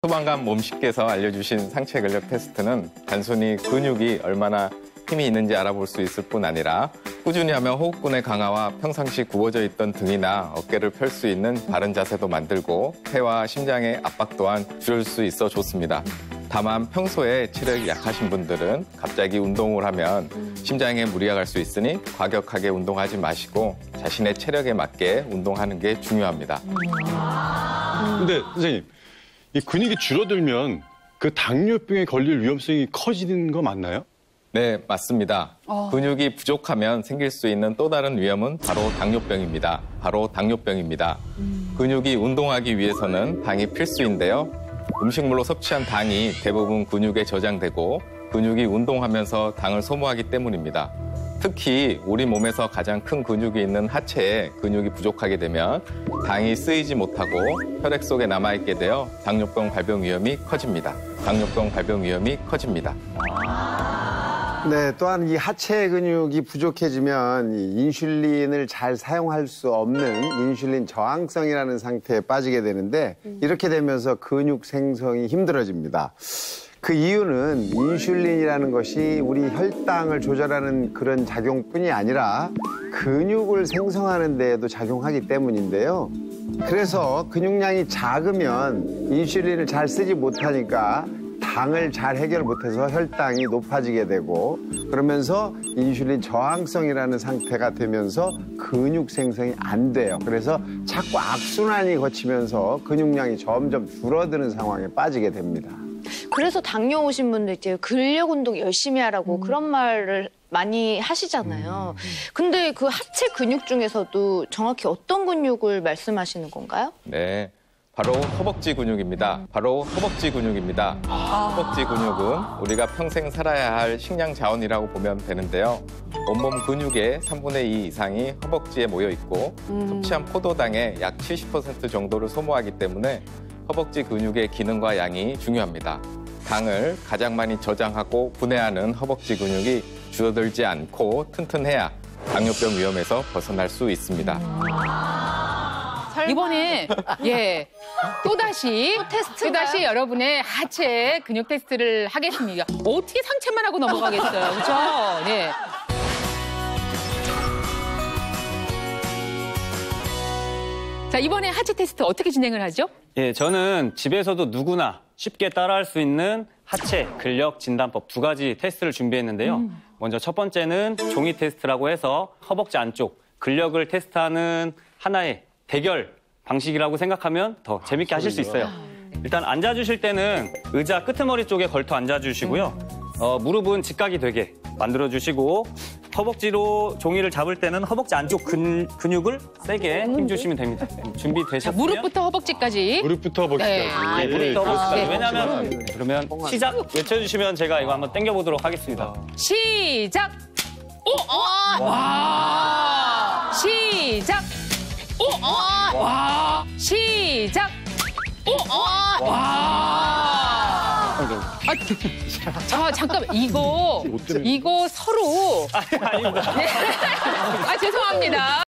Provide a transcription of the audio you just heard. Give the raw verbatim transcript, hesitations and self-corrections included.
소방관 몸씨께서 알려주신 상체 근력 테스트는 단순히 근육이 얼마나 힘이 있는지 알아볼 수 있을 뿐 아니라 꾸준히 하면 호흡근의 강화와 평상시 굽어져 있던 등이나 어깨를 펼 수 있는 바른 자세도 만들고 폐와 심장의 압박 또한 줄일 수 있어 좋습니다. 다만 평소에 체력이 약하신 분들은 갑자기 운동을 하면 심장에 무리가 갈 수 있으니 과격하게 운동하지 마시고 자신의 체력에 맞게 운동하는 게 중요합니다. 근데 선생님, 이 근육이 줄어들면 그 당뇨병에 걸릴 위험성이 커지는 거 맞나요? 네, 맞습니다. 어. 근육이 부족하면 생길 수 있는 또 다른 위험은 바로 당뇨병입니다. 바로 당뇨병입니다. 음. 근육이 운동하기 위해서는 당이 필수인데요. 음식물로 섭취한 당이 대부분 근육에 저장되고 근육이 운동하면서 당을 소모하기 때문입니다. 특히 우리 몸에서 가장 큰 근육이 있는 하체에 근육이 부족하게 되면 당이 쓰이지 못하고 혈액 속에 남아있게 되어 당뇨병 발병 위험이 커집니다. 당뇨병 발병 위험이 커집니다. 네, 또한 이 하체 근육이 부족해지면 이 인슐린을 잘 사용할 수 없는 인슐린 저항성이라는 상태에 빠지게 되는데 이렇게 되면서 근육 생성이 힘들어집니다. 그 이유는 인슐린이라는 것이 우리 혈당을 조절하는 그런 작용뿐이 아니라 근육을 생성하는 데에도 작용하기 때문인데요. 그래서 근육량이 작으면 인슐린을 잘 쓰지 못하니까 당을 잘 해결 못해서 혈당이 높아지게 되고 그러면서 인슐린 저항성이라는 상태가 되면서 근육 생성이 안 돼요. 그래서 자꾸 악순환이 거치면서 근육량이 점점 줄어드는 상황에 빠지게 됩니다. 그래서 당뇨 오신 분들 이제 근력 운동 열심히 하라고 음. 그런 말을 많이 하시잖아요. 음. 근데 그 하체 근육 중에서도 정확히 어떤 근육을 말씀하시는 건가요? 네, 바로 허벅지 근육입니다. 바로 허벅지 근육입니다. 아. 허벅지 근육은 우리가 평생 살아야 할 식량 자원이라고 보면 되는데요. 온몸 근육의 삼분의 이 이상이 허벅지에 모여 있고 음. 섭취한 포도당의 약 칠십 퍼센트 정도를 소모하기 때문에 허벅지 근육의 기능과 양이 중요합니다. 당을 가장 많이 저장하고 분해하는 허벅지 근육이 줄어들지 않고 튼튼해야 당뇨병 위험에서 벗어날 수 있습니다. 이번에 예 또다시 또다시 여러분의 하체 근육 테스트를 하겠습니다. 어떻게 상체만 하고 넘어가겠어요, 그렇죠? 네. 자, 이번에 하체 테스트 어떻게 진행을 하죠? 예, 저는 집에서도 누구나 쉽게 따라할 수 있는 하체 근력 진단법 두 가지 테스트를 준비했는데요. 음. 먼저 첫 번째는 종이 테스트라고 해서 허벅지 안쪽 근력을 테스트하는 하나의 대결 방식이라고 생각하면 더 재밌게 아, 하실 수 있어요. 일단 앉아주실 때는 의자 끄트머리 쪽에 걸터 앉아주시고요. 어, 무릎은 직각이 되게 만들어주시고 허벅지로 종이를 잡을 때는 허벅지 안쪽 근, 근육을 세게 힘주시면 됩니다. 준비되셨으면 자, 무릎부터 허벅지까지. 무릎부터 허벅지까지. 네. 네, 무릎부터 허벅지까지. 네. 왜냐하면 네. 그러면 시작 외쳐주시면 제가 이거 한번 당겨보도록 하겠습니다. 시작! 오! 와! 시작! 오! 와! 시작! 오! 와! 아, 자, 잠깐만. 이거, 이거 서로. 아니, 아닙니다. 네. 아, 죄송합니다.